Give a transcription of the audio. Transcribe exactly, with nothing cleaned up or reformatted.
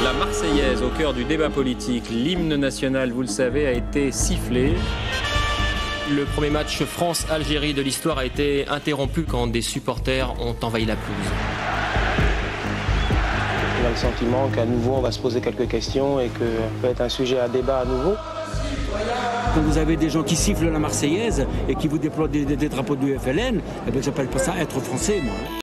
La Marseillaise au cœur du débat politique, l'hymne national, vous le savez, a été sifflé. Le premier match France-Algérie de l'histoire a été interrompu quand des supporters ont envahi la pelouse. On a le sentiment qu'à nouveau on va se poser quelques questions et que ça peut être un sujet à débat à nouveau. Quand vous avez des gens qui sifflent la Marseillaise et qui vous déploient des, des, des drapeaux du F L N, eh bien, j'appelle pas ça être français, moi.